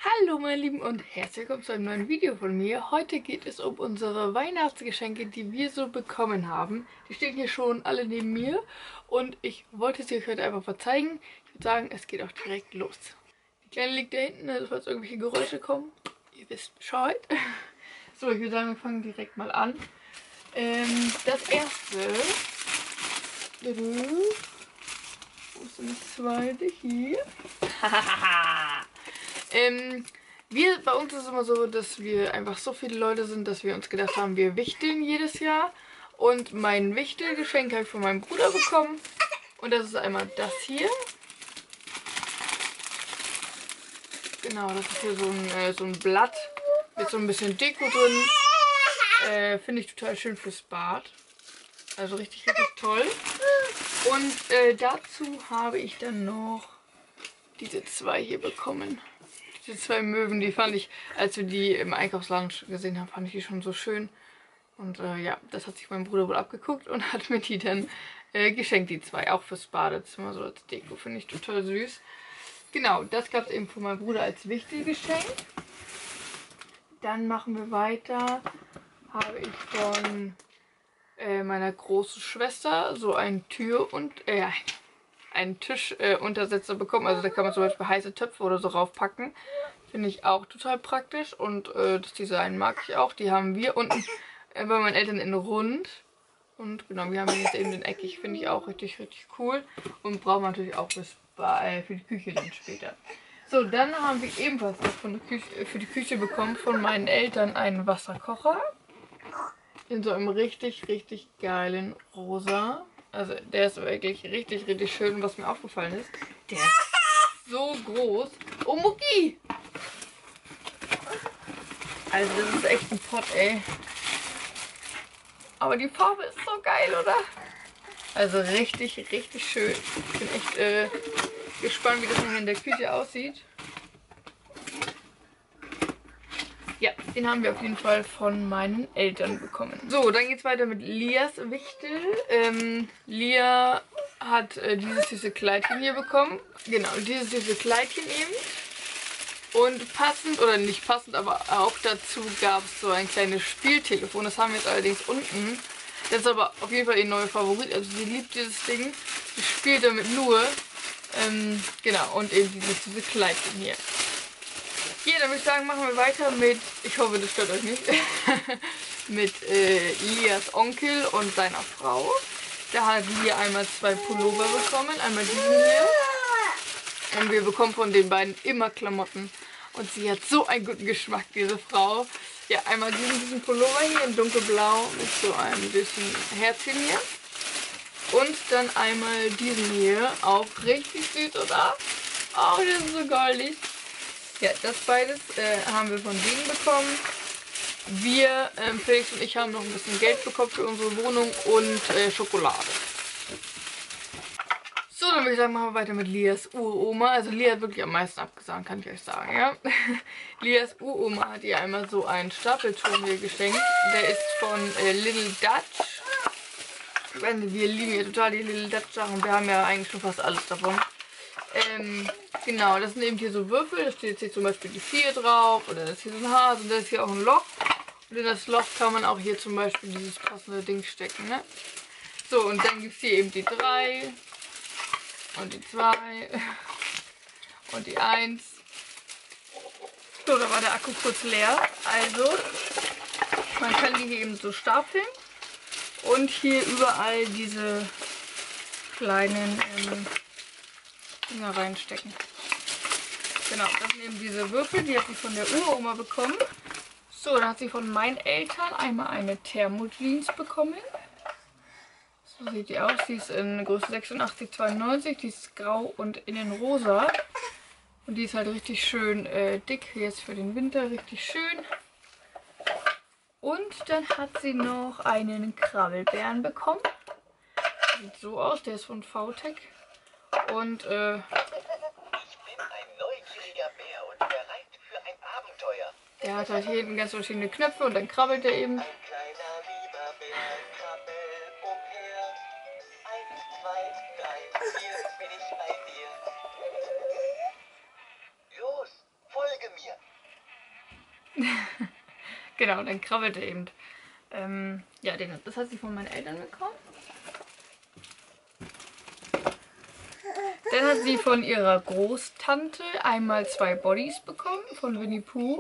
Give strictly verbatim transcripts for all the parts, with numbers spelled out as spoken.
Hallo meine Lieben und herzlich willkommen zu einem neuen Video von mir. Heute geht es um unsere Weihnachtsgeschenke, die wir so bekommen haben. Die stehen hier schon alle neben mir und ich wollte sie euch heute einfach mal zeigen. Ich würde sagen, es geht auch direkt los. Die Kleine liegt da hinten, also falls irgendwelche Geräusche kommen, ihr wisst Bescheid. So, ich würde sagen, wir fangen direkt mal an. Ähm, das erste... Wo ist denn das zweite? Hier. ähm, wir, bei uns ist es immer so, dass wir einfach so viele Leute sind, dass wir uns gedacht haben, wir wichteln jedes Jahr. Und mein Wichtelgeschenk habe ich von meinem Bruder bekommen. Und das ist einmal das hier. Genau, das ist hier so ein, äh, so ein Blatt mit so ein bisschen Deko drin. Äh, Finde ich total schön fürs Bad. Also richtig, richtig toll. Und äh, dazu habe ich dann noch diese zwei hier bekommen. Diese zwei Möwen, die fand ich, als wir die im Einkaufsladen gesehen haben, fand ich die schon so schön. Und äh, ja, das hat sich mein Bruder wohl abgeguckt und hat mir die dann äh, geschenkt, die zwei. Auch fürs Badezimmer, so als Deko. Finde ich total süß. Genau, das gab es eben von meinem Bruder als Wichtelgeschenk. Dann machen wir weiter. Habe ich von äh, meiner großen Schwester so ein Tür- und äh, einen Tischuntersetzer äh, bekommen. Also da kann man zum Beispiel heiße Töpfe oder so raufpacken. Finde ich auch total praktisch. Und äh, das Design mag ich auch. Die haben wir unten äh, bei meinen Eltern in rund. Und genau, wir haben jetzt eben den eckig. Finde ich auch richtig, richtig cool. Und brauchen wir natürlich auch bis bei, für die Küche dann später. So, dann haben wir ebenfalls noch von der Küche, für die Küche bekommen von meinen Eltern einen Wasserkocher. In so einem richtig, richtig geilen Rosa. Also der ist wirklich richtig, richtig schön. Und was mir aufgefallen ist, der ist so groß. Oh, Mucki! Also das ist echt ein Pott, ey. Aber die Farbe ist so geil, oder? Also richtig, richtig schön. Ich bin echt äh, gespannt, wie das nachher in der Küche aussieht. Ja, den haben wir auf jeden Fall von meinen Eltern bekommen. So, dann geht es weiter mit Lias Wichtel. Ähm, Lia hat äh, dieses süße Kleidchen hier bekommen. Genau, dieses süße Kleidchen eben. Und passend, oder nicht passend, aber auch dazu gab es so ein kleines Spieltelefon. Das haben wir jetzt allerdings unten. Das ist aber auf jeden Fall ihr neuer Favorit. Also sie liebt dieses Ding. Sie spielt damit nur. Ähm, genau, und eben dieses süße Kleidchen hier. Ja, dann würde ich sagen, machen wir weiter mit, ich hoffe, das stört euch nicht, mit äh, Lias Onkel und seiner Frau. Da hat Lia einmal zwei Pullover bekommen, einmal diesen hier. Und wir bekommen von den beiden immer Klamotten. Und sie hat so einen guten Geschmack, diese Frau. Ja, einmal diesen, diesen Pullover hier in dunkelblau mit so einem bisschen Herzchen hier. Und dann einmal diesen hier, auch richtig süß, oder? Oh, das ist so goldig. Ja, das beides äh, haben wir von denen bekommen. Wir, ähm, Felix und ich, haben noch ein bisschen Geld bekommen für unsere Wohnung und äh, Schokolade. So, dann würde ich sagen, machen wir weiter mit Lias Uroma. Also Lia hat wirklich am meisten abgesagt, kann ich euch sagen, ja. Lias Uroma hat ihr einmal so einen Stapelturm hier geschenkt. Der ist von äh, Little Dutch. Ich weiß nicht, wir lieben ja total die Little Dutch Sachen. Wir haben ja eigentlich schon fast alles davon. Ähm, genau, das sind eben hier so Würfel. Da steht jetzt hier zum Beispiel die vier drauf. Oder das ist hier so ein Hase und da ist hier auch ein Loch. Und in das Loch kann man auch hier zum Beispiel dieses passende Ding stecken, ne? So, und dann gibt es hier eben die drei. Und die zwei. Und die eins. So, da war der Akku kurz leer. Also, man kann die hier eben so stapeln. Und hier überall diese kleinen ähm, Dinger reinstecken. Genau, das sind eben diese Würfel, die hat sie von der Uroma bekommen. So, dann hat sie von meinen Eltern einmal eine Thermojeans bekommen. So sieht die aus. Die ist in Größe sechsundachtzig zweiundneunzig. Die ist grau und innen rosa. Und die ist halt richtig schön äh, dick. Jetzt für den Winter richtig schön. Und dann hat sie noch einen Krabbelbären bekommen. Sieht so aus. Der ist von V-Tech. Und äh, der hat halt hier hinten ganz verschiedene Knöpfe und dann krabbelt er eben. Ein kleiner lieber Bär krabbelt umher. Eins, zwei, drei, hier bin ich bei dir. Los, folge mir. Genau, dann krabbelt er eben. Ähm, ja, den, das hat sie von meinen Eltern bekommen. Dann hat sie von ihrer Großtante einmal zwei Bodies bekommen, von Winnie Pooh.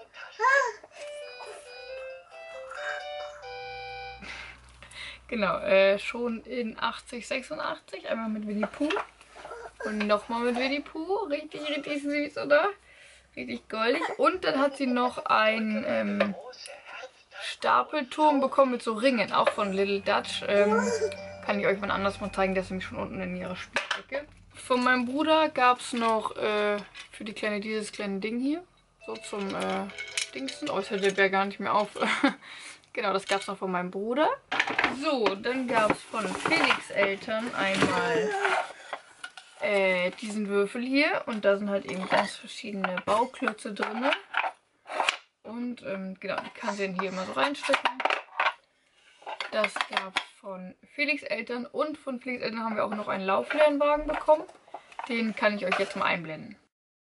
Genau, äh, schon in achtzig, sechsundachtzig, einmal mit Winnie Pooh. Und nochmal mit Winnie Pooh. Richtig, richtig süß, oder? Richtig goldig. Und dann hat sie noch einen ähm, Stapelturm bekommen mit so Ringen, auch von Little Dutch. Ähm, kann ich euch mal anders mal zeigen, das ist nämlich schon unten in ihrer Spielecke. Von meinem Bruder gab es noch äh, für die Kleine dieses kleine Ding hier. So zum äh, Dingsen. Oh, jetzt hört der Bär gar nicht mehr auf. Genau, das gab es noch von meinem Bruder. So, dann gab es von Felix Eltern einmal äh, diesen Würfel hier. Und da sind halt eben ganz verschiedene Bauklötze drin. Und ähm, genau, die kann sie dann hier immer so reinstecken. Das gab es von Felix Eltern. Und von Felix Eltern haben wir auch noch einen Lauflernwagen bekommen. Den kann ich euch jetzt mal einblenden.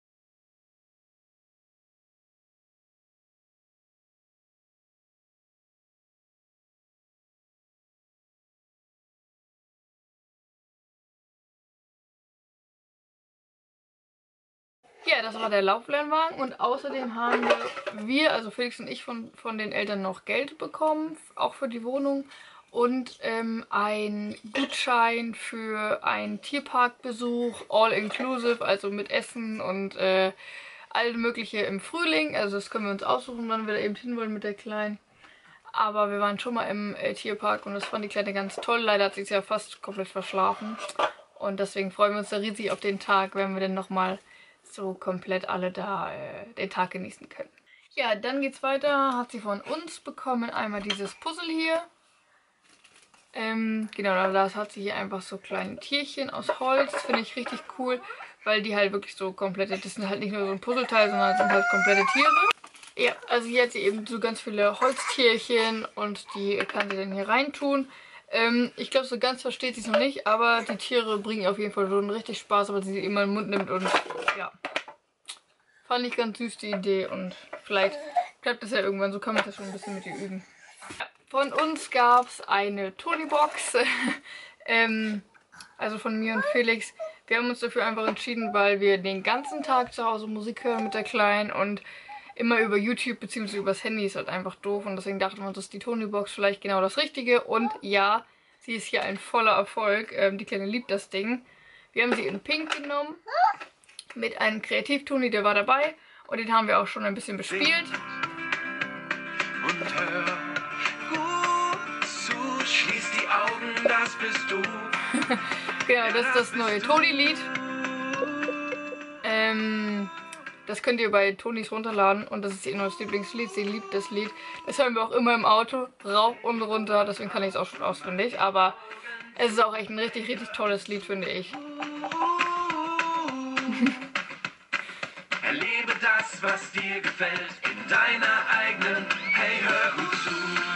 Ja, das war der Lauflernwagen und außerdem haben wir, wir, also Felix und ich, von, von den Eltern noch Geld bekommen, auch für die Wohnung und ähm, ein Gutschein für einen Tierparkbesuch, all inclusive, also mit Essen und äh, alles mögliche im Frühling. Also das können wir uns aussuchen, wann wir da eben hinwollen mit der Kleinen. Aber wir waren schon mal im äh, Tierpark und das fand die Kleine ganz toll. Leider hat sie es ja fast komplett verschlafen und deswegen freuen wir uns da riesig auf den Tag, wenn wir dann nochmal so komplett alle da äh, den Tag genießen können. Ja, dann geht's weiter. Hat sie von uns bekommen einmal dieses Puzzle hier. Ähm, genau, das hat sie hier einfach so kleine Tierchen aus Holz. Finde ich richtig cool, weil die halt wirklich so komplette, das sind halt nicht nur so ein Puzzleteil, sondern sind halt komplette Tiere. Ja, also hier hat sie eben so ganz viele Holztierchen und die kann sie dann hier reintun. Ähm, ich glaube, so ganz versteht sie es noch nicht, aber die Tiere bringen auf jeden Fall schon richtig Spaß, weil sie sie immer im Mund nimmt und ja. Fand ich ganz süß die Idee und vielleicht klappt das ja irgendwann, so kann man das schon ein bisschen mit ihr üben. Ja, von uns gab es eine Tony-Box, ähm, also von mir und Felix. Wir haben uns dafür einfach entschieden, weil wir den ganzen Tag zu Hause Musik hören mit der Kleinen und immer über YouTube bzw. übers Handy ist halt einfach doof und deswegen dachten wir uns, ist die Tony-Box vielleicht genau das Richtige und ja, sie ist hier ein voller Erfolg. Ähm, die Kleine liebt das Ding. Wir haben sie in Pink genommen mit einem Kreativ-Toni, der war dabei und den haben wir auch schon ein bisschen bespielt. Und hör gut zu, schließ die Augen, das bist du. Genau, das ist das neue Toni-Lied. Ähm... Das könnt ihr bei Tonis runterladen und das ist ihr neues Lieblingslied. Sie liebt das Lied. Das hören wir auch immer im Auto, rauf und runter. Deswegen kann ich es auch schon auswendig. Aber es ist auch echt ein richtig, richtig tolles Lied, finde ich. Erlebe das, was dir gefällt, in deiner eigenen, hey, hör gut zu.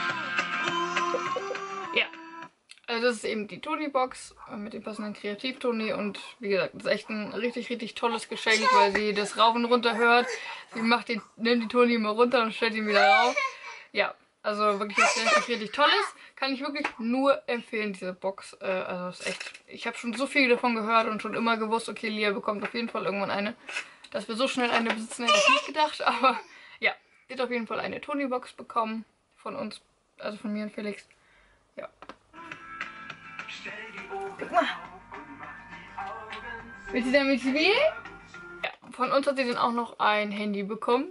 Ja, also das ist eben die Toni-Box mit dem passenden Kreativ-Toni und wie gesagt, das ist echt ein richtig, richtig tolles Geschenk, weil sie das rauf und runter hört. Sie macht den, nimmt die Toni immer runter und stellt ihn wieder rauf. Ja, also wirklich was richtig, richtig Tolles. Kann ich wirklich nur empfehlen, diese Box. Äh, also ist echt, ich habe schon so viel davon gehört und schon immer gewusst, okay, Lia bekommt auf jeden Fall irgendwann eine. Dass wir so schnell eine besitzen, hätte ich nicht gedacht, aber ja, sie hat auf jeden Fall eine Toni-Box bekommen von uns, also von mir und Felix. Ja. Guck mal. Willst du damit spielen? Ja, von uns hat sie dann auch noch ein Handy bekommen.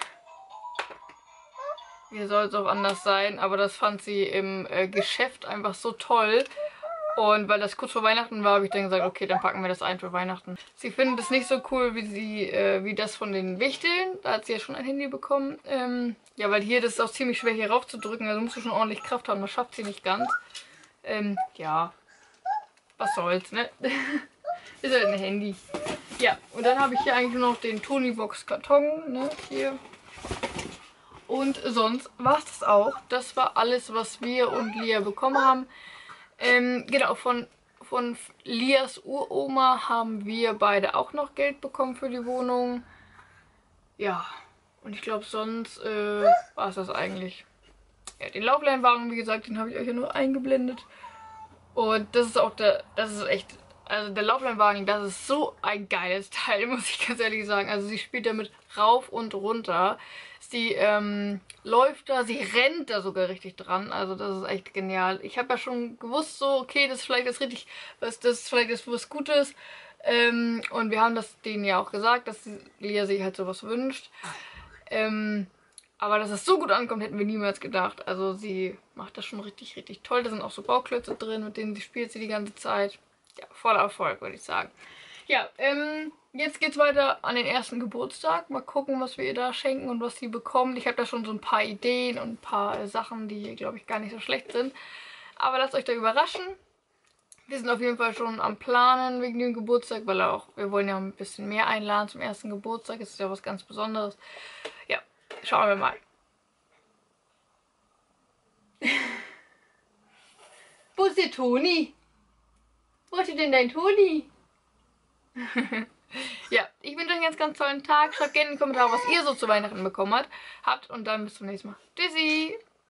Wie soll es auch anders sein, aber das fand sie im äh, Geschäft einfach so toll. Und weil das kurz vor Weihnachten war, habe ich dann gesagt, okay, dann packen wir das ein für Weihnachten. Sie findet es nicht so cool wie sie äh, wie das von den Wichteln. Da hat sie ja schon ein Handy bekommen. Ähm, ja, weil hier, das ist auch ziemlich schwer hier raufzudrücken. Also musst du schon ordentlich Kraft haben, das schafft sie nicht ganz. Ähm, ja, was soll's, ne? Ist halt ein Handy. Ja, und dann habe ich hier eigentlich nur noch den Toni-Box-Karton, ne, hier. Und sonst war es das auch. Das war alles, was wir und Lia bekommen haben. Ähm, genau, von, von Lias Uroma haben wir beide auch noch Geld bekommen für die Wohnung. Ja, Und ich glaube, sonst äh, war es das eigentlich. Ja, den Laufleinwagen, wie gesagt, den habe ich euch ja nur eingeblendet. Und das ist auch der, das ist echt, also der Laufleinwagen, das ist so ein geiles Teil, muss ich ganz ehrlich sagen. Also sie spielt damit rauf und runter. Sie ähm, läuft da, sie rennt da sogar richtig dran. Also das ist echt genial. Ich habe ja schon gewusst, so, okay, das ist vielleicht das richtig, was das ist vielleicht das was Gutes. Ähm, und wir haben das denen ja auch gesagt, dass Lia sich halt sowas wünscht. Ähm, aber dass es so gut ankommt, hätten wir niemals gedacht. Also sie macht das schon richtig, richtig toll. Da sind auch so Bauklötze drin, mit denen sie spielt sie die ganze Zeit. Ja, voller Erfolg, würde ich sagen. Ja, ähm, jetzt geht's weiter an den ersten Geburtstag. Mal gucken, was wir ihr da schenken und was sie bekommt. Ich habe da schon so ein paar Ideen und ein paar äh, Sachen, die, glaube ich, gar nicht so schlecht sind. Aber lasst euch da überraschen. Wir sind auf jeden Fall schon am Planen wegen dem Geburtstag, weil auch, wir wollen ja ein bisschen mehr einladen zum ersten Geburtstag. Es ist ja was ganz Besonderes. Ja, schauen wir mal. Wo ist der Toni? Wo ist denn dein Toni? Ja, ich wünsche euch einen ganz, ganz tollen Tag. Schreibt gerne in die Kommentare, was ihr so zu Weihnachten bekommen habt. habt und dann bis zum nächsten Mal. Tschüssi!